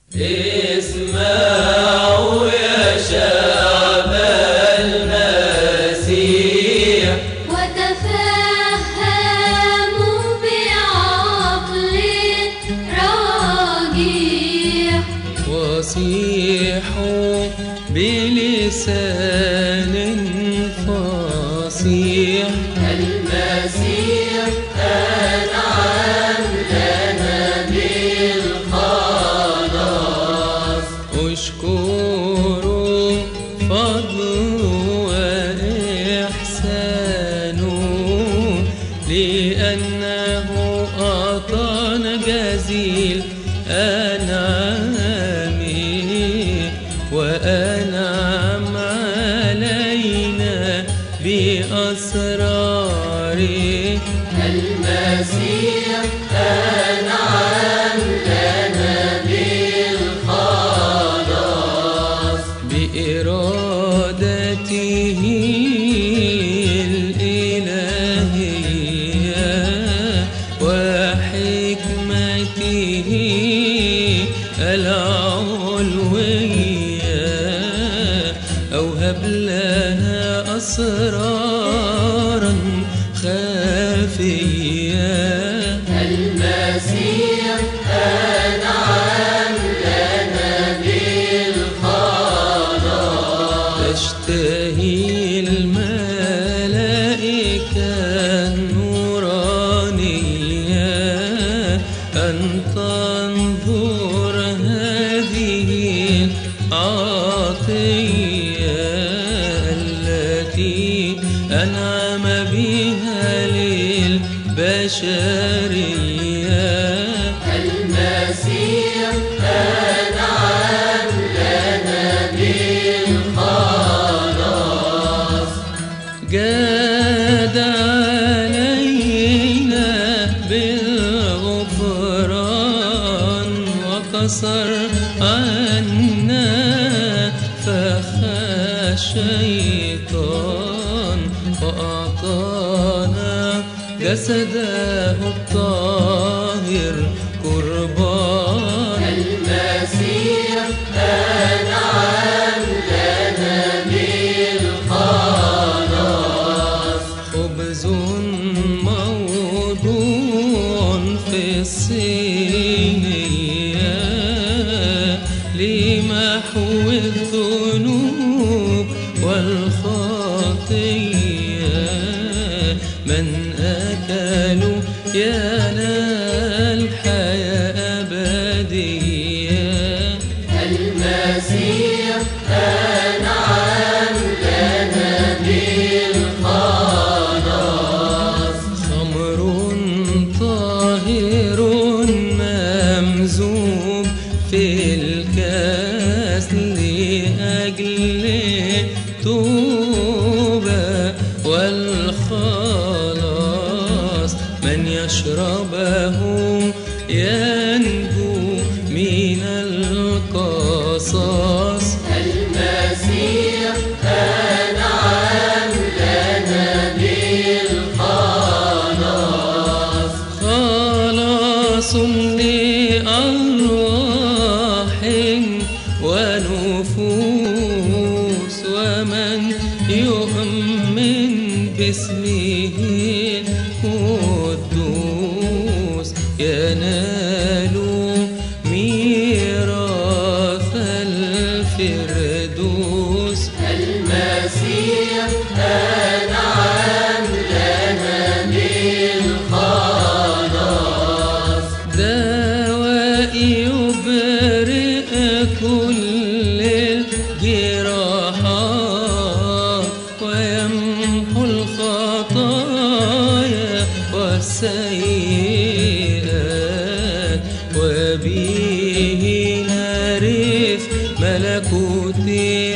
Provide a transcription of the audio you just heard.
اسمعوا يا شعب المسيح وتفهموا بعقل راجح وصيحوا بلسان فصيح المسيح أنعم لنا بالخلاص اشكروا فضله وإحسانه لأنه أعطانا جزيل أنعامه وأنعم علينا بأسراره. المسيح أنعم لنا بالخلاص بإرادته الإلهية وحكمته العلوية أوهب لنا أسرارا خافية. المسيح أنعم لنا بالخلاص تشتهي الملائكة النورانية أن تنظر هذه العطية التي أنعم بها للبشرية. المسيح أنعم لنا بالخلاص جاد علينا بالغفران وكسر عنا فخ الشيطان وأعطانا جسده الطاهر قربان. المسيح أنعم لنا بالخلاص خبز موضوع في الصينية لمحو الذنوب والخطية من أكلوا ينال حياة أبدية. المسيح أنعم لنا بالخلاص خمر طاهر ممزوج في الكاس لأجل توبة والخلاص من يشربه ينجو من القصاص. المسيح أنعم لنا بالخلاص خلاص لأرواح ونفوس ومن يؤمن باسمه القدوس ينال ميراث الفردوس. المسيح أنعم لنا بالخلاص دواء يبرئ كل الجراحات ويمحو الخطايا والسيئات وبه نرث ملكوت